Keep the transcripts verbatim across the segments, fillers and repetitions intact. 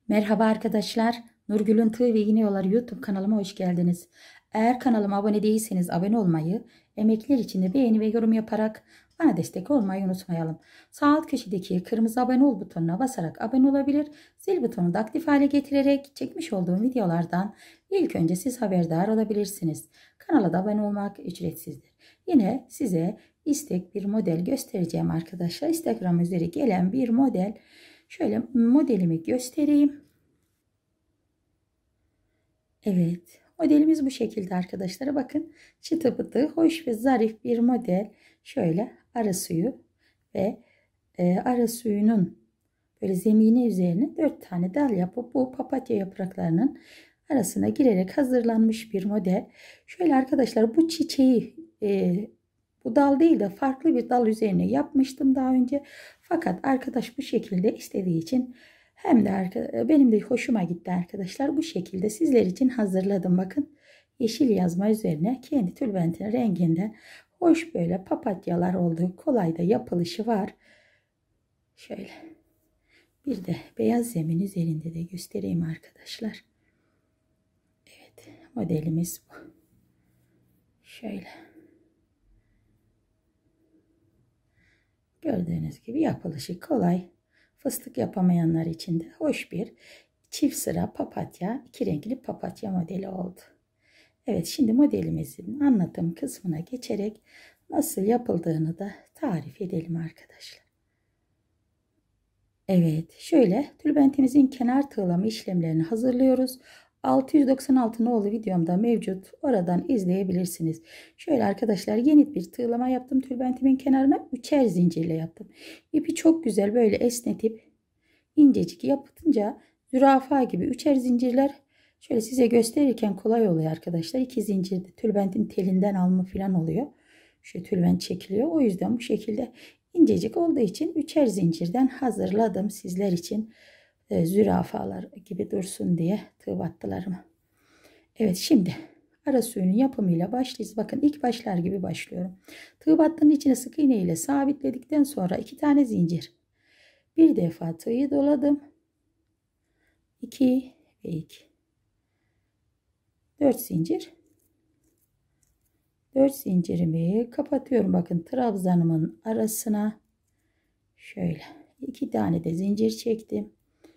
Merhaba arkadaşlar. Nurgül'ün Tığ ve İğne Yolları YouTube kanalıma hoş geldiniz. Eğer kanalıma abone değilseniz abone olmayı, emekler için de beğeni ve yorum yaparak bana destek olmayı unutmayalım. Sağ alt köşedeki kırmızı abone ol butonuna basarak abone olabilir, zil butonunu da aktif hale getirerek çekmiş olduğum videolardan ilk önce siz haberdar olabilirsiniz. Kanala da abone olmak ücretsizdir. Yine size istek bir model göstereceğim arkadaşlar. Instagram üzeri gelen bir model. Şöyle modelimi göstereyim. Evet, modelimiz bu şekilde arkadaşlar. Bakın, çıtı pıtı, hoş ve zarif bir model. Şöyle ara suyu ve e, ara suyunun böyle zemini üzerine dört tane dal yapıp bu papatya yapraklarının arasına girerek hazırlanmış bir model. Şöyle arkadaşlar, bu çiçeği e, bu dal değil de farklı bir dal üzerine yapmıştım daha önce. Fakat arkadaş bu şekilde istediği için hem de benim de hoşuma gitti arkadaşlar. Bu şekilde sizler için hazırladım. Bakın, yeşil yazma üzerine kendi tülbentin renginden hoş böyle papatyalar oldu. Kolay da yapılışı var. Şöyle bir de beyaz zemin üzerinde de göstereyim arkadaşlar. Evet, modelimiz bu. Şöyle. Gördüğünüz gibi yapılışı kolay. Fıstık yapamayanlar için de hoş bir çift sıra papatya, iki renkli papatya modeli oldu. Evet, şimdi modelimizin anlatım kısmına geçerek nasıl yapıldığını da tarif edelim arkadaşlar. Evet, şöyle tülbentimizin kenar tığlama işlemlerini hazırlıyoruz. altı yüz doksan altı nolu videomda mevcut. Oradan izleyebilirsiniz. Şöyle arkadaşlar, yeni bir tığlama yaptım. Tülbentimin kenarına üçer zincirle yaptım. İpi çok güzel böyle esnetip incecik yapınca zürafa gibi üçer zincirler şöyle size gösterirken kolay oluyor arkadaşlar. İki zincirde tülbentin telinden alma falan oluyor. Şu tülbent çekiliyor. O yüzden bu şekilde incecik olduğu için üçer zincirden hazırladım sizler için. E, zürafalar gibi dursun diye tığ battılarımı. Evet, şimdi ara suyunun yapımıyla başlayacağız. Bakın, ilk başlar gibi başlıyorum. Tığ battının içine sık iğne ile sabitledikten sonra iki tane zincir. Bir defa tığı doladım. iki ve iki. dört zincir. dört zincirimi kapatıyorum. Bakın, trabzanımın arasına şöyle iki tane de zincir çektim.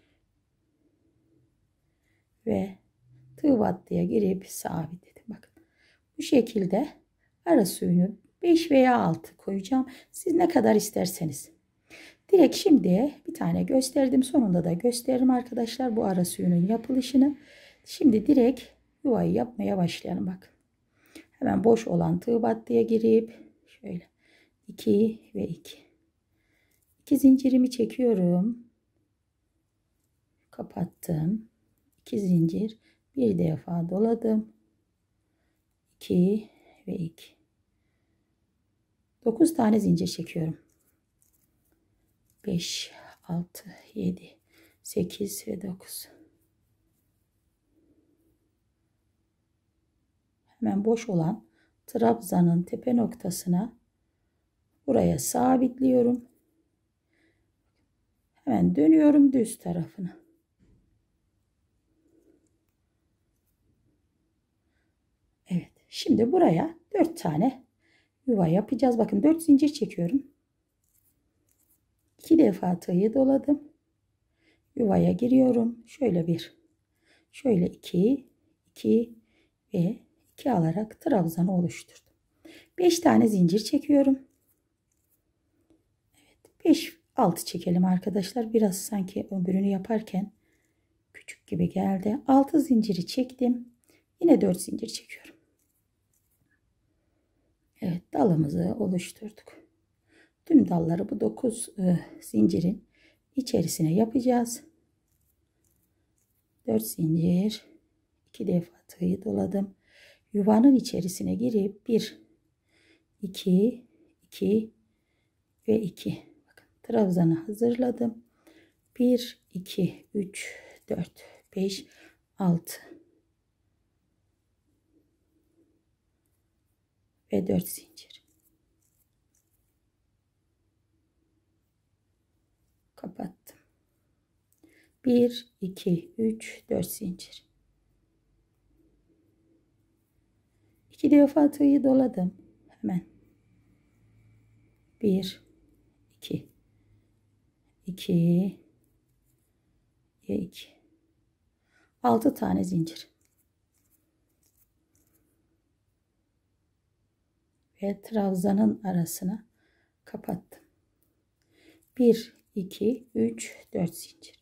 Ve tığ battıya girip sabitledim. Bakın, bu şekilde ara suyunu beş veya altı koyacağım. Siz ne kadar isterseniz. Direkt şimdi bir tane gösterdim. Sonunda da gösteririm arkadaşlar bu ara suyunun yapılışını. Şimdi direkt yuvayı yapmaya başlayalım. Bakın. Hemen boş olan tığ battıya girip şöyle iki ve iki. iki zincirimi çekiyorum. Kapattım. iki zincir. Bir defa doladım. iki ve iki. dokuz tane zincir çekiyorum. beş, altı, yedi, sekiz ve dokuz. Hemen boş olan trabzanın tepe noktasına buraya sabitliyorum. Hemen dönüyorum düz tarafına. Evet, şimdi buraya dört tane yuva yapacağız. Bakın, dört zincir çekiyorum. iki defa tığı doladım. Yuvaya giriyorum. Şöyle bir, şöyle iki, iki ve iki alarak trabzanı oluşturdum. beş tane zincir çekiyorum. Evet, beş altı çekelim arkadaşlar. Biraz sanki öbürünü yaparken küçük gibi geldi. altı zinciri çektim. Yine dört zincir çekiyorum. Evet, dalımızı oluşturduk. Tüm dalları bu dokuz e, zincirin içerisine yapacağız. dört zincir, iki defa tığı doladım. Yuvanın içerisine girip bir, iki, iki ve iki. Bakın, trabzanı hazırladım. bir, iki, üç, dört, beş, altı ve dört zincir. Kapattım. bir, iki, üç, dört zincir. iki defa tığ'ı doladım. Hemen bir, iki, iki ve iki. altı tane zincir. Ve trabzanın arasına kapattım. bir, iki, üç, dört zincir.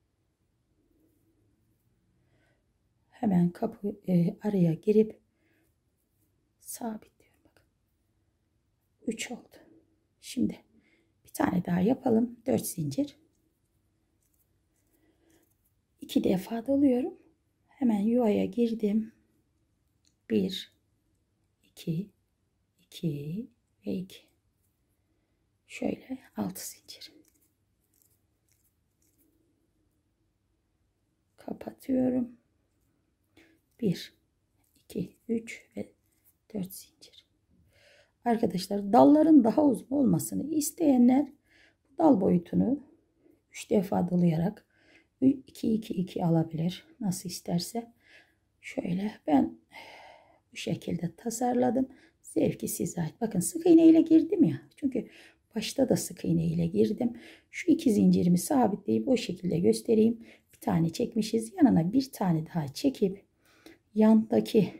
Hemen kapı e, araya girip sabitliyorum. Bakın. üç oldu. Şimdi bir tane daha yapalım. dört zincir. iki defa doluyorum. Hemen yuvaya girdim. bir, iki, iki ve iki. Şöyle altı zincir. Kapatıyorum. bir, iki, üç ve dört zincir. Arkadaşlar dalların daha uzun olmasını isteyenler bu dal boyutunu üç defa dolayarak iki iki iki alabilir. Nasıl isterse. Şöyle ben bu şekilde tasarladım. Zevki size ait. Bakın sık iğne ile girdim ya. Çünkü başta da sık iğne ile girdim. Şu iki zincirimi sabitleyip o şekilde göstereyim. Bir tane çekmişiz. Yanına bir tane daha çekip yandaki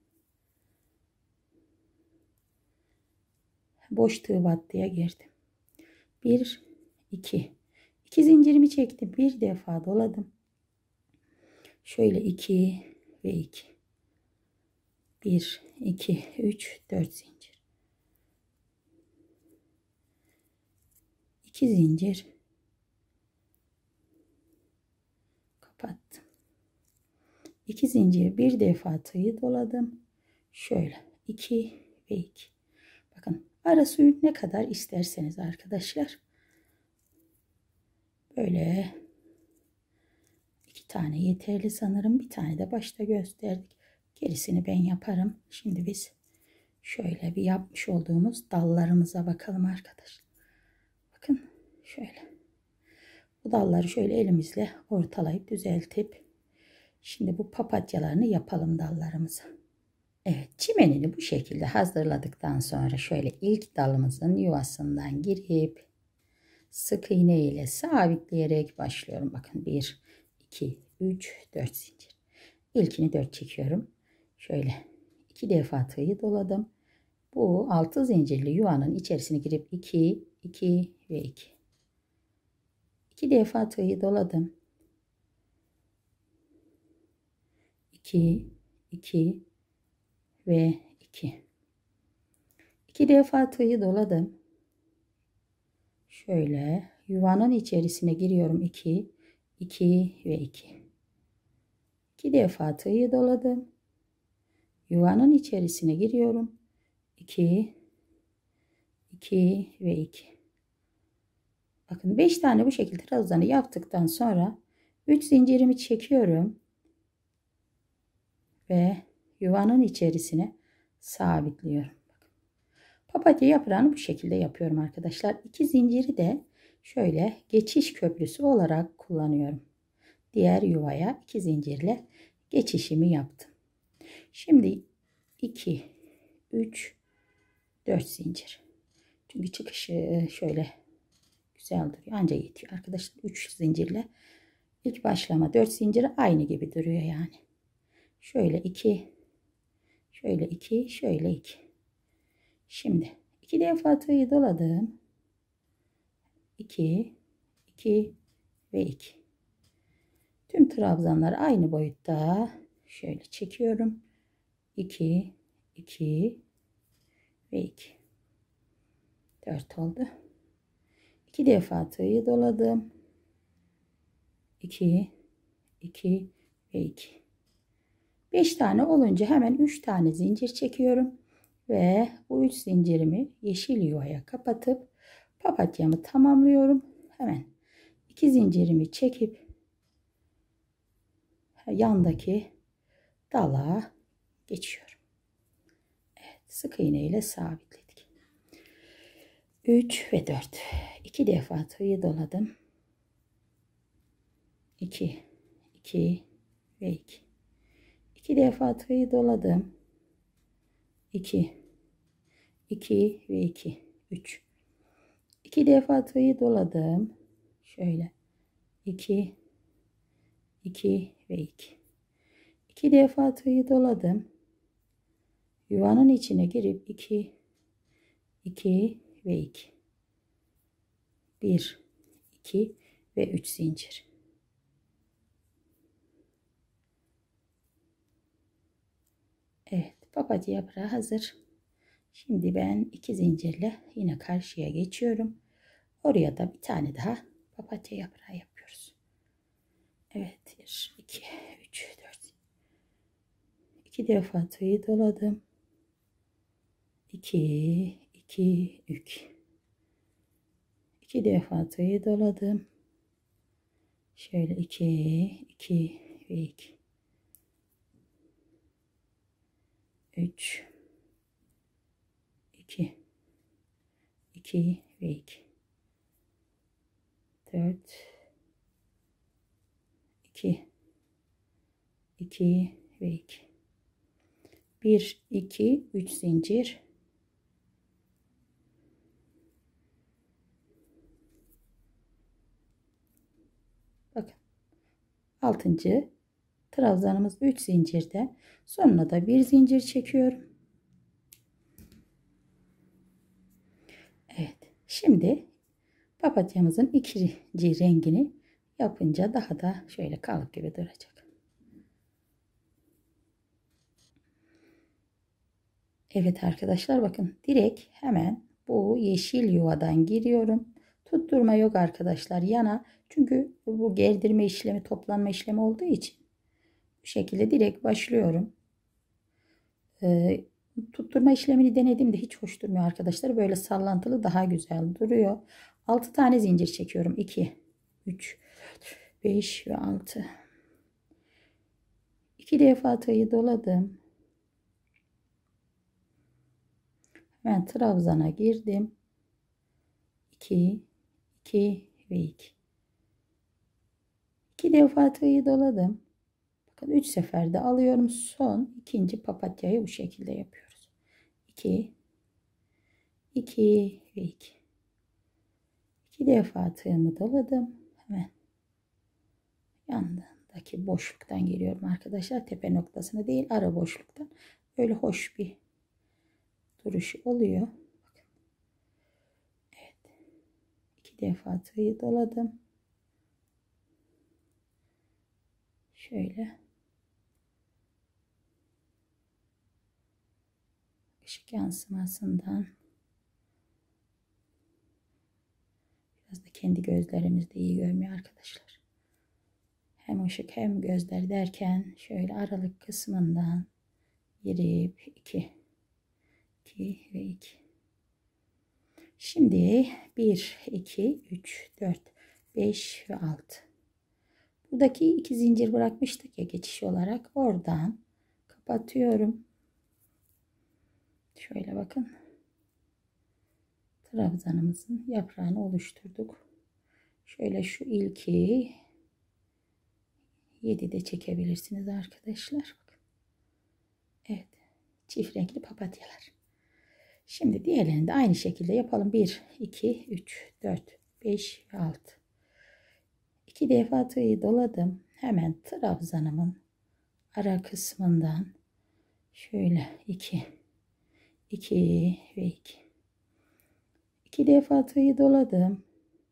boş tığ battıya girdim. bir, iki. iki zincirimi çektim. Bir defa doladım. Şöyle iki ve iki. bir, iki, üç, dört zincir. iki zincir. Kapattım. iki zincir bir defa tığı doladım. Şöyle iki ve iki. Bakın ara suyu ne kadar isterseniz arkadaşlar. Böyle iki tane yeterli sanırım. Bir tane de başta gösterdik. Gerisini ben yaparım. Şimdi biz şöyle bir yapmış olduğumuz dallarımıza bakalım arkadaşlar. Bakın şöyle. Bu dalları şöyle elimizle ortalayıp düzeltip şimdi bu papatyalarını yapalım dallarımıza. Evet, çimenini bu şekilde hazırladıktan sonra şöyle ilk dalımızın yuvasından girip sık iğne ile sabitleyerek başlıyorum. Bakın bir, iki, üç, dört zincir. İlkini dört çekiyorum. Şöyle iki defa tığı doladım. Bu altı zincirli yuvanın içerisine girip iki, iki ve iki. iki defa tığı doladım. iki, iki ve iki. iki defa tığı doladım. Şöyle yuvanın içerisine giriyorum. iki, iki ve iki. iki defa tığı doladım. Yuvanın içerisine giriyorum. iki, iki ve iki. Bakın beş tane bu şekilde trabzanı yaptıktan sonra üç zincirimi çekiyorum. Ve yuvanın içerisine sabitliyorum. Papatya yaprağını bu şekilde yapıyorum arkadaşlar. İki zinciri de şöyle geçiş köprüsü olarak kullanıyorum. Diğer yuvaya iki zincirle geçişimi yaptım. Şimdi iki, üç, dört zincir. Çünkü çıkışı şöyle güzel duruyor. Anca yetiyor arkadaşlar. üç zincirle ilk başlama dört zinciri aynı gibi duruyor yani. Şöyle iki, şöyle iki, şöyle iki. Şimdi iki defa tığı doladım. iki, iki ve iki. Tüm trabzanlar aynı boyutta. Şöyle çekiyorum. iki, iki ve iki. dört oldu. iki defa tığı doladım. iki, iki ve iki. beş tane olunca hemen üç tane zincir çekiyorum. Ve bu üç zincirimi yeşil yuvaya kapatıp papatyamı tamamlıyorum. Hemen iki zincirimi çekip yandaki dala geçiyorum. Evet, sık iğne ile sabitledik. üç ve dört. iki defa tığı doladım. iki, iki ve iki. iki defa tığı doladım. iki, iki ve iki, üç. iki defa tığı doladım. Şöyle iki, iki ve iki. iki defa tığı doladım. Yuvanın içine girip iki, iki ve iki. bir, iki ve üç zincir. Evet, papatya yaprağı hazır. Şimdi ben iki zincirle yine karşıya geçiyorum. Oraya da bir tane daha papatya yaprağı yapıyoruz. Evet, bir, iki, üç, dört. iki defa tığı doladım. iki, iki, üç. iki defa tığı doladım. Şöyle iki, iki ve iki. üç, iki, iki ve iki. dört, iki, iki ve iki. bir, iki, üç zincir. Bakın. altıncı trabzanımız üç zincirde. Sonuna da bir zincir çekiyorum. Evet. Şimdi papatyamızın ikinci rengini yapınca daha da şöyle kalıp gibi duracak. Evet arkadaşlar, bakın direkt hemen bu yeşil yuvadan giriyorum. Tutturma yok arkadaşlar yana. Çünkü bu gerdirme işlemi, toplanma işlemi olduğu için bu şekilde direkt başlıyorum. Ee, tutturma işlemini denedim de hiç hoş durmuyor arkadaşlar. Böyle sallantılı daha güzel duruyor. altı tane zincir çekiyorum. iki, üç, beş ve altı. iki defa tığı doladım. Hemen trabzana girdim. iki, iki ve iki. iki defa tığı doladım. Bakın üç seferde alıyorum. Son ikinci papatyayı bu şekilde yapıyoruz. iki, iki ve iki. iki defa tığımı doladım. Hemen yanındaki boşluktan giriyorum arkadaşlar. Tepe noktasına değil, ara boşluktan. Böyle hoş bir duruş oluyor. Bakın. Evet. iki defa tığı doladım. Şöyle ışık yansımasından biraz da kendi gözlerimizde iyi görmüyor arkadaşlar. Hem ışık hem gözler derken şöyle aralık kısmından girip iki, iki ve iki. Şimdi bir, iki, üç, dört, beş ve altı. Buradaki iki zincir bırakmıştık ya geçiş olarak, oradan kapatıyorum. Şöyle bakın. Trabzanımızın yaprağını oluşturduk. Şöyle şu ilki yedi de çekebilirsiniz arkadaşlar. Evet. Çift renkli papatyalar. Şimdi diğerlerini de aynı şekilde yapalım. bir, iki, üç, dört, beş ve altı. iki defa tığı doladım. Hemen trabzanımın ara kısmından şöyle iki, iki ve iki. iki defa tığı doladım.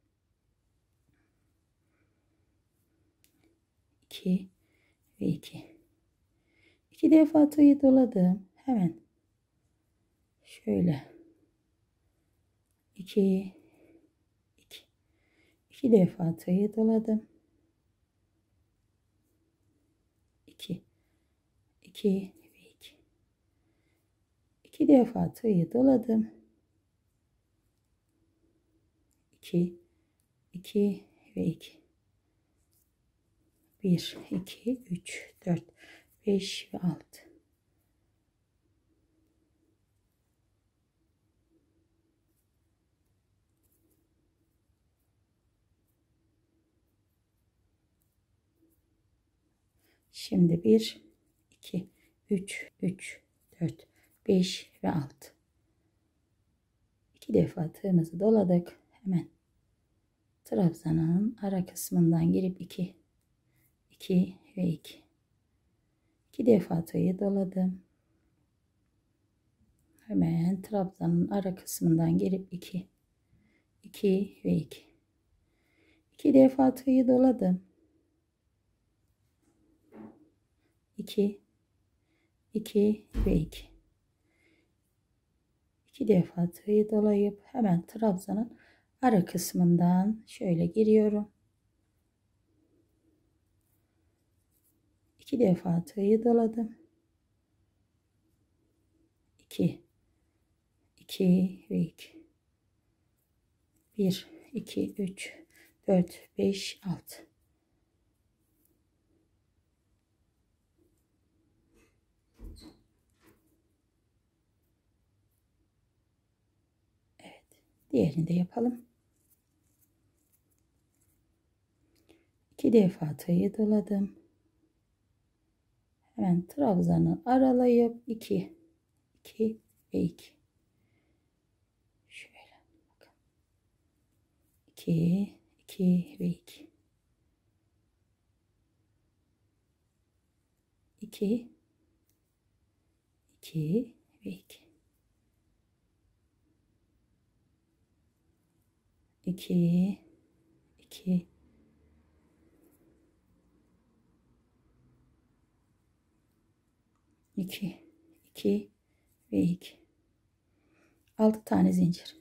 iki ve iki. iki defa tığı doladım. Hemen şöyle iki, iki. iki defa tığı doladım. iki, iki ve iki. iki defa tığı doladım. iki, iki ve iki. bir, iki, üç, dört, beş ve altı. Şimdi bir, iki, üç, üç, dört, beş ve altı. iki defa tığımızı doladık. Hemen trabzanın ara kısmından girip iki, iki ve iki. iki defa tığı doladım. Hemen trabzanın ara kısmından girip iki, iki ve iki. iki defa tığı doladım. iki, iki ve iki. iki defa tığı dolayıp hemen trabzanın ara kısmından şöyle giriyorum. iki defa tığı doladım. iki, iki ve iki. bir, iki, üç, dört, beş, altı. Evet. Diğerini de yapalım. iki defa tığı doladım. Hemen trabzanı aralayıp iki, iki ve iki. Şöyle bakın. iki, iki ve iki. iki, iki ve iki. iki, iki. iki, iki ve iki. altı tane zincir.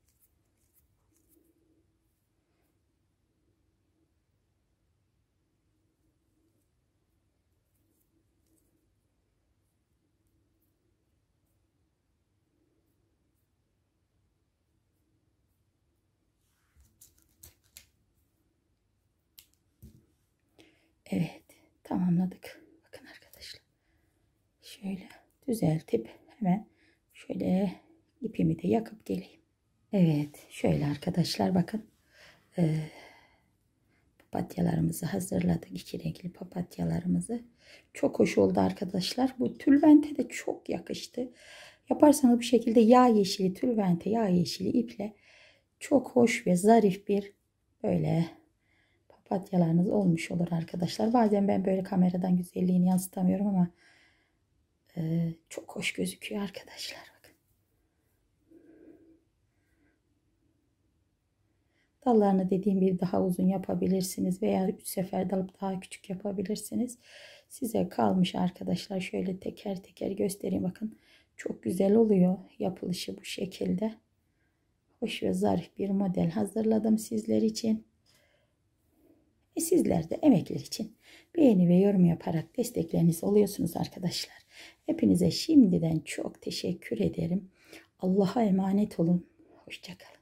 Evet, tamamladık. Bakın arkadaşlar. Şöyle düzeltip hemen şöyle ipimi de yakıp geleyim. Evet, şöyle arkadaşlar bakın. Ee, papatyalarımızı hazırladık. İki renkli papatyalarımızı. Çok hoş oldu arkadaşlar. Bu tülbente de çok yakıştı. Yaparsanız bu şekilde yağ yeşili tülbente yağ yeşili iple çok hoş ve zarif bir böyle papatyalarınız olmuş olur arkadaşlar. Bazen ben böyle kameradan güzelliğini yansıtamıyorum ama e, çok hoş gözüküyor arkadaşlar. Bakın. Dallarını dediğim gibi daha uzun yapabilirsiniz veya üç sefer dalıp daha küçük yapabilirsiniz. Size kalmış arkadaşlar. Şöyle teker teker göstereyim bakın. Çok güzel oluyor yapılışı bu şekilde. Hoş ve zarif bir model hazırladım sizler için. Ve sizler de emekler için beğeni ve yorum yaparak destekleriniz oluyorsunuz arkadaşlar. Hepinize şimdiden çok teşekkür ederim. Allah'a emanet olun. Hoşça kalın.